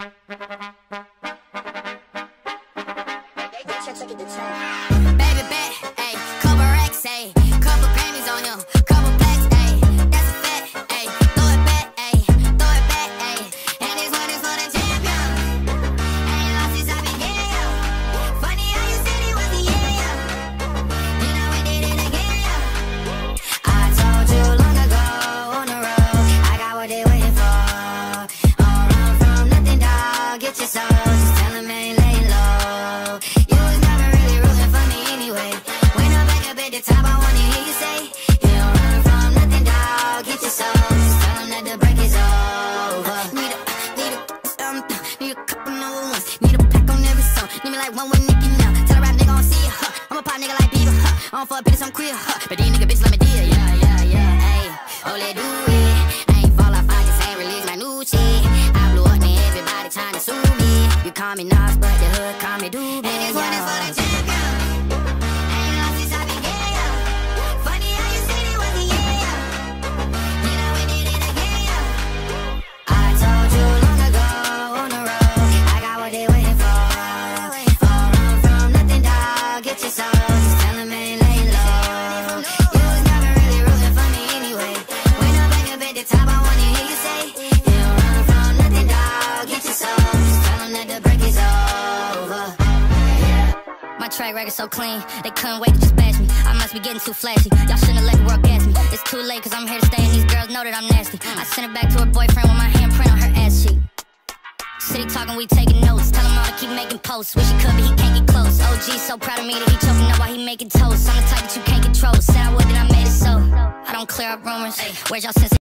Baby bet, ayy, couple racks, ayy, couple Grammys on him, couple plaques, ayy, that's a fact, ayy, throw it back, ayy, ayy, and this one is for the champion. Ain't lost since I began. Funny how you said it was the year, then I went did it again. I told you long ago on the road, I got what they waiting for. Don't run from nothing, dog. Get your soul, just tell them ain't laying low. You was never really rooting for me anyway. When I'm back up at the top, I wanna hear you say, you don't run from nothing, dog. Get your soul, just tell them that the break is over. Need a couple number ones. Need a pack on every song. Need me like one with Nicki now. Tell a rap nigga I don't see ya, huh. I'm a pop nigga like Bieber, huh. I don't fuck bitches, I'm queer, huh. But these nigga bitches let me deal, yeah, ayy. Oh, let's do it. I ain't fall off, I just ain't release my new shit. I blew up, and everybody trying to sue me. You call me Nas, but the hood call me Doobie. And this one is for the champion. Ain't lost since I began. Funny how you said it was the year, then I went did it again. I told you long ago on the road, I got what they waiting for. Don't run from nothing, dog. Get your soul, just tell them ain't laying low. You was never really rooting for me anyway. When I'm back up at the top, I wanna hear you say, you don't run from nothing, dog. Get your soul, just tell them that the break is over. My track record so clean, they couldn't wait to just bash me. I must be getting too flashy. Y'all shouldn't have let the world gas me. It's too late, cause I'm here to stay, and these girls know that I'm nasty. I sent it back to her boyfriend with my handprint on her ass cheek. City talking, we taking notes. Tell him all to keep making posts. Wish he could, but he can't get close. OG so proud of me that he choking up while he making toast. I'm the type that you can't control. Said I would, then I made it so. I don't clear up rumors. Where's y'all sense?